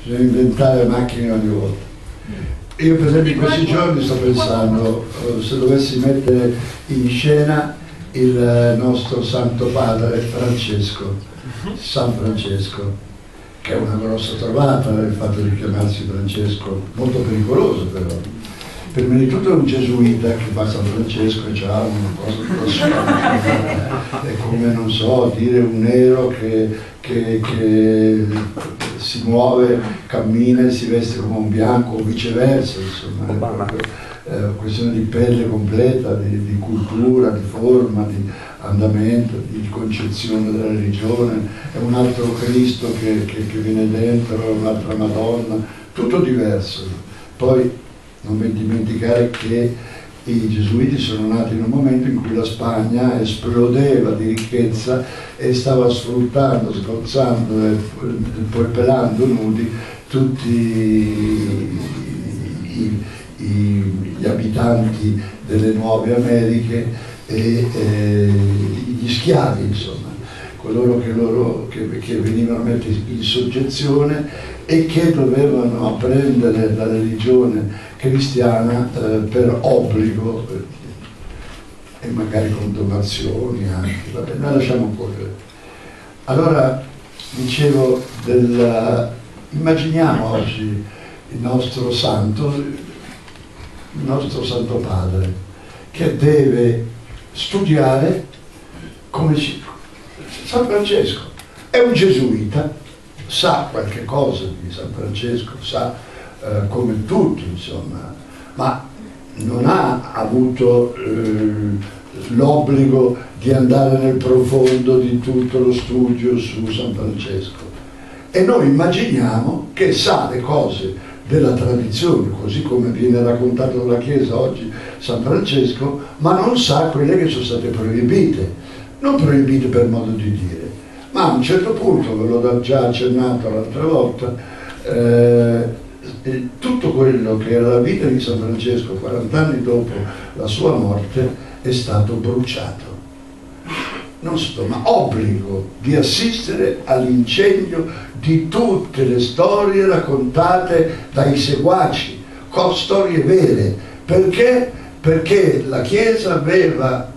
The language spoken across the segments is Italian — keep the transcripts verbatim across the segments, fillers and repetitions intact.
bisogna inventare macchine ogni volta. Io per esempio in questi giorni sto pensando, se dovessi mettere in scena il nostro Santo Padre Francesco, San Francesco, che è una grossa trovata il fatto di chiamarsi Francesco, molto pericoloso però. Prima di tutto è un gesuita che fa San Francesco e ha una cosa grossa, è come, non so, dire un nero che, che, che si muove, cammina e si veste come un bianco o viceversa, insomma, è proprio, è una questione di pelle completa, di, di cultura, di forma, di andamento, di concezione della religione, è un altro Cristo che, che, che viene dentro, un'altra Madonna, tutto diverso. Poi non mi dimenticare che i gesuiti sono nati in un momento in cui la Spagna esplodeva di ricchezza e stava sfruttando, sgozzando e poi pelando nudi tutti i, i, i, gli abitanti delle nuove Americhe e, e gli schiavi, insomma, coloro che, loro, che, che venivano messi in soggezione e che dovevano apprendere la religione cristiana eh, per obbligo eh, e magari con donazioni anche. Vabbè, noi lasciamo correre. Allora dicevo, del, immaginiamo oggi il nostro santo, il nostro Santo Padre, che deve studiare come ci, San Francesco è un gesuita, sa qualche cosa di San Francesco, sa eh, come tutti, insomma, ma non ha avuto eh, l'obbligo di andare nel profondo di tutto lo studio su San Francesco. E noi immaginiamo che sa le cose della tradizione, così come viene raccontato dalla Chiesa oggi San Francesco, ma non sa quelle che sono state proibite, non proibite per modo di dire. Ma a un certo punto, ve l'ho già accennato l'altra volta, eh, tutto quello che era la vita di San Francesco quaranta anni dopo la sua morte è stato bruciato. Non sto, ma obbligo di assistere all'incendio di tutte le storie raccontate dai seguaci, con storie vere. Perché? Perché la Chiesa aveva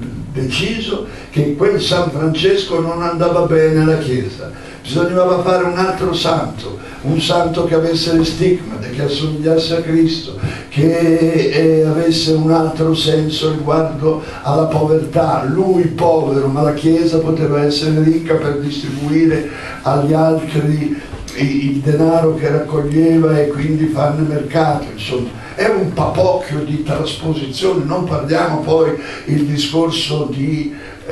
deciso che quel San Francesco non andava bene alla Chiesa, bisognava fare un altro santo, un santo che avesse le stigmate, che assomigliasse a Cristo, che eh, avesse un altro senso riguardo alla povertà, lui povero, ma la Chiesa poteva essere ricca per distribuire agli altri il denaro che raccoglieva e quindi farne mercato, insomma. È un papocchio di trasposizione, non parliamo poi il discorso di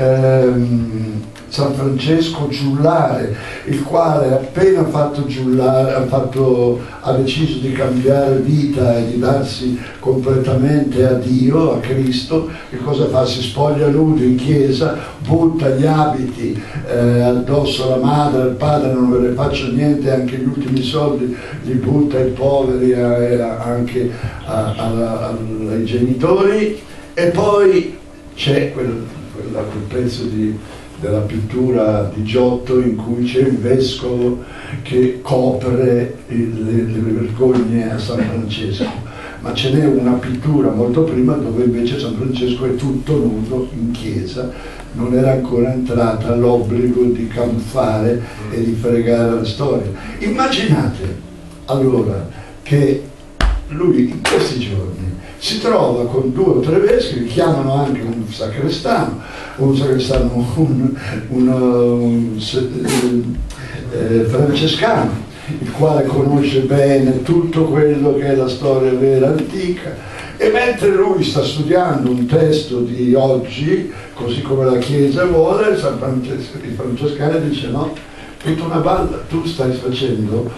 ehm, San Francesco Giullare, il quale appena fatto giullare, ha, fatto, ha deciso di cambiare vita e di darsi completamente a Dio, a Cristo, che cosa fa? Si spoglia nudo in chiesa, butta gli abiti eh, addosso alla madre, al padre, non ve ne faccio niente, anche gli ultimi soldi li butta ai poveri, e anche a, a, a, ai genitori, e poi c'è quel, quel, quel pezzo di della pittura di Giotto in cui c'è un vescovo che copre le, le vergogne a San Francesco, ma ce n'è una pittura molto prima dove invece San Francesco è tutto nudo in chiesa, non era ancora entrata l'obbligo di camuffare e di fregare la storia. Immaginate allora che lui in questi giorni si trova con due o tre vescovi, chiamano anche un sacrestano, un sacrestano, un, un, un, un eh, francescano, il quale conosce bene tutto quello che è la storia vera antica, e mentre lui sta studiando un testo di oggi, così come la Chiesa vuole, San Francesco, il francescano dice no, tutta una balla, tu stai facendo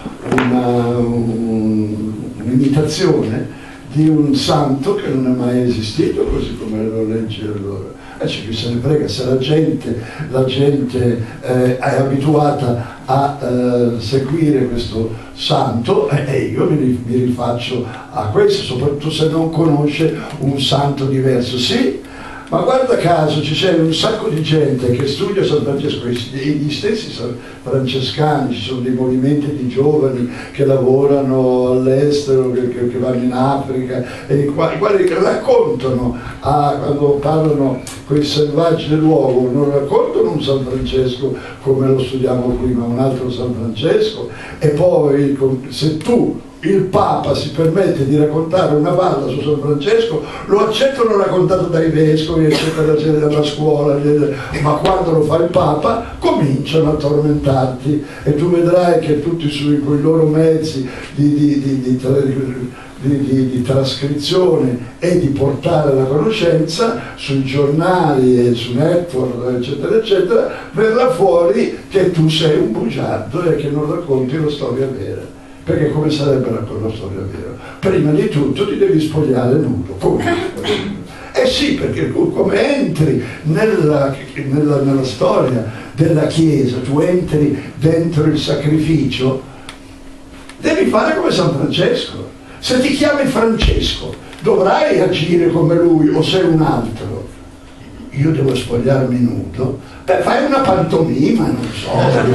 un'imitazione di un santo che non è mai esistito, così come lo leggi allora. E c'è chi se ne frega, se la gente, la gente eh, è abituata a eh, seguire questo santo, e eh, io mi, mi rifaccio a questo, soprattutto se non conosce un santo diverso. Sì, Ma guarda caso ci c'è un sacco di gente che studia San Francesco, gli stessi francescani, ci sono dei movimenti di giovani che lavorano all'estero, che, che, che vanno in Africa, e i quali, i quali raccontano, a, quando parlano con i selvaggi del luogo, non raccontano un San Francesco come lo studiamo qui, ma un altro San Francesco, e poi se tu il Papa si permette di raccontare una balla su San Francesco, lo accettano raccontato dai vescovi, eccetera, eccetera, dalla scuola, eccetera. Ma quando lo fa il Papa cominciano a tormentarti, e tu vedrai che tutti sui con i loro mezzi di, di, di, di, di, di, di trascrizione e di portare la conoscenza sui giornali e su network, eccetera, eccetera, verrà fuori che tu sei un bugiardo e che non racconti la storia vera. Perché come sarebbe la storia vera? Prima di tutto ti devi spogliare nudo. Come? Eh sì, perché come entri nella, nella, nella storia della Chiesa, tu entri dentro il sacrificio, devi fare come San Francesco. Se ti chiami Francesco, dovrai agire come lui o sei un altro. Io devo spogliarmi nudo. Beh, fai una pantomima, non so,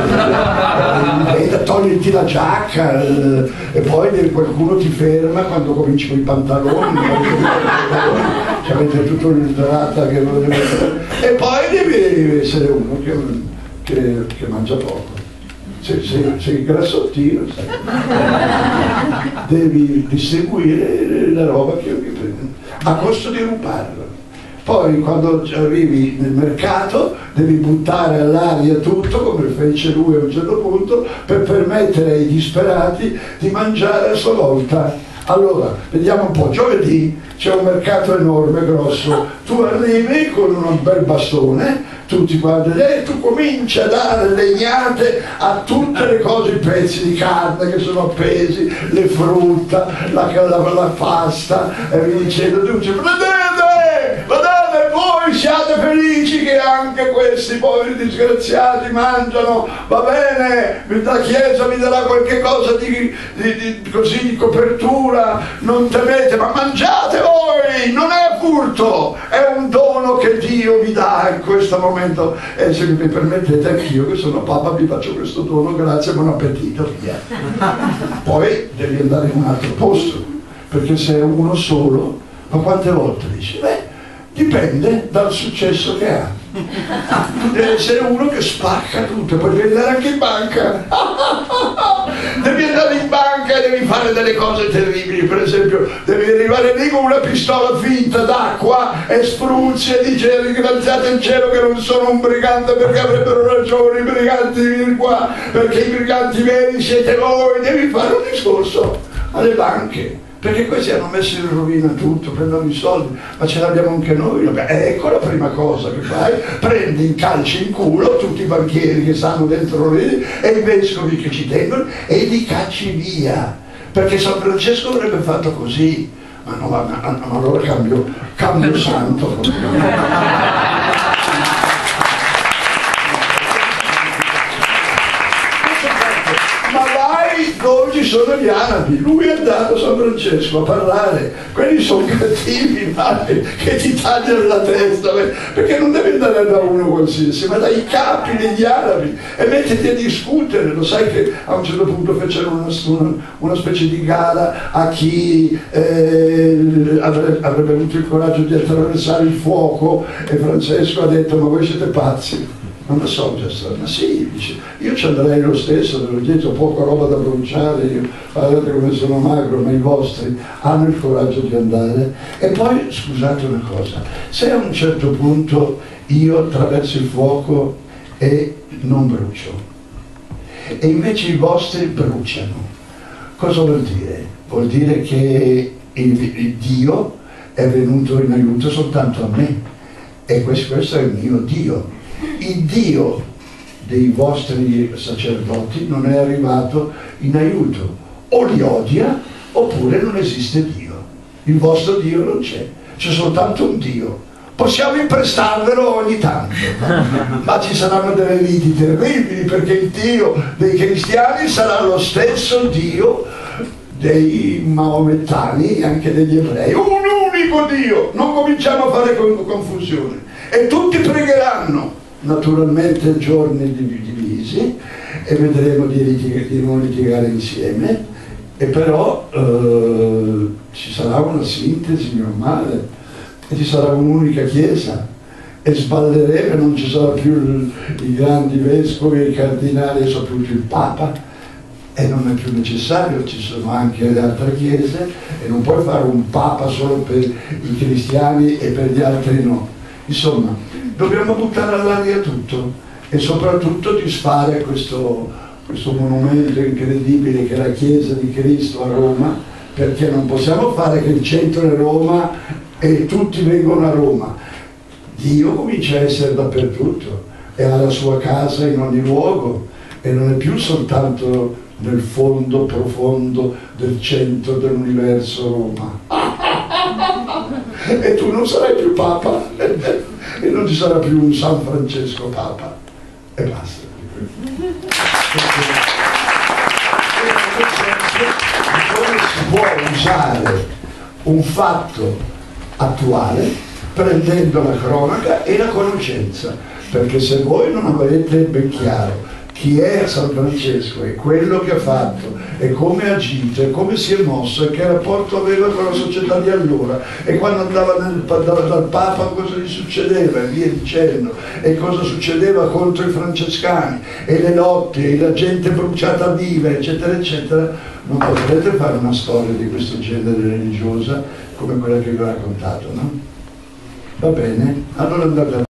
togliti la giacca, eh, e poi qualcuno ti ferma quando cominci con i pantaloni, cioè avete tutto l'illustrata che non deve... E poi devi essere uno che, che, che mangia poco. Se, se, sei grassottino, sai. Devi distribuire la roba che io mi prendo, a costo di rubarla. Poi quando arrivi nel mercato devi buttare all'aria tutto, come fece lui a un certo punto, per permettere ai disperati di mangiare a sua volta. Allora, vediamo un po', giovedì c'è un mercato enorme, grosso, tu arrivi con un bel bastone, tutti quanti, e tu cominci a dare legnate a tutte le cose, i pezzi di carne che sono appesi, le frutta, la, la, la pasta, e vi dicendo, tu dici, vedete, vedete, voi siate felici che anche questi poveri disgraziati mangiano, va bene, la Chiesa vi darà qualche cosa di, di, di, così, di copertura, non temete, ma mangiate voi, non è furto, è un dono che Dio vi dà in questo momento, e se mi permettete anch'io che sono Papa vi faccio questo dono, grazie, buon appetito, via. Poi devi andare in un altro posto, perché se è uno solo, ma quante volte dici? Beh, dipende dal successo che ha. Deve essere uno che spacca tutto, poi devi andare anche in banca. Devi andare in banca e devi fare delle cose terribili, per esempio devi arrivare lì con una pistola finta d'acqua e spruzzi e dice ringraziate il cielo che non sono un brigante, perché avrebbero ragione i briganti di venire qua, perché i briganti veri siete voi. Devi fare un discorso alle banche, perché questi hanno messo in rovina tutto, prendono i soldi, ma ce l'abbiamo anche noi. Ecco la prima cosa che fai, prendi in calci in culo tutti i banchieri che stanno dentro lì e i vescovi che ci tengono e li cacci via, perché San Francesco avrebbe fatto così. Ma no, ma, ma, ma allora cambio, cambio santo. Dove ci sono gli arabi, lui è andato a San Francesco a parlare, quelli sono cattivi, male, che ti tagliano la testa, perché non devi andare da uno qualsiasi, ma dai capi degli arabi e mettiti a discutere. Lo sai che a un certo punto fecero una, una, una specie di gara a chi eh, avrebbe, avrebbe avuto il coraggio di attraversare il fuoco, e Francesco ha detto: ma voi siete pazzi? Non lo so, ma sì, dice, io ci andrei lo stesso, ve l'ho detto, ho poca roba da bruciare, io, guardate come sono magro, ma i vostri hanno il coraggio di andare. E poi, scusate una cosa, se a un certo punto io attraverso il fuoco e non brucio, e invece i vostri bruciano, cosa vuol dire? Vuol dire che il, il Dio è venuto in aiuto soltanto a me, e questo, questo è il mio Dio. Il Dio dei vostri sacerdoti non è arrivato in aiuto, o li odia oppure non esiste Dio. Il vostro Dio non c'è, c'è soltanto un Dio. Possiamo imprestarvelo ogni tanto, ma ci saranno delle liti terribili, perché il Dio dei cristiani sarà lo stesso Dio dei maomettani e anche degli ebrei, un unico Dio, non cominciamo a fare confusione. E tutti pregheranno, naturalmente giorni divisi, e vedremo di, litig di non litigare insieme, e però eh, ci sarà una sintesi normale, e ci sarà un'unica chiesa, e sballeremo, non ci sarà più il, i grandi vescovi e i cardinali, e soprattutto il Papa, e non è più necessario, ci sono anche le altre chiese, e non puoi fare un Papa solo per i cristiani e per gli altri no. Insomma, dobbiamo buttare all'aria tutto, e soprattutto disfare questo, questo monumento incredibile che è la Chiesa di Cristo a Roma, perché non possiamo fare che il centro è Roma e tutti vengono a Roma. Dio comincia a essere dappertutto e ha la sua casa in ogni luogo, e non è più soltanto nel fondo profondo del centro dell'universo Roma. E tu non sarai più Papa e non ci sarà più un San Francesco Papa, e basta. Come si può usare un fatto attuale prendendo la cronaca e la conoscenza? Perché se voi non avete ben chiaro chi è San Francesco e quello che ha fatto e come ha agito e come si è mosso e che rapporto aveva con la società di allora, e quando andava nel, dal, dal Papa cosa gli succedeva e via dicendo, e cosa succedeva contro i francescani e le lotte e la gente bruciata viva eccetera eccetera, non potrete fare una storia di questo genere religiosa come quella che vi ho raccontato, no? Va bene? Allora andate a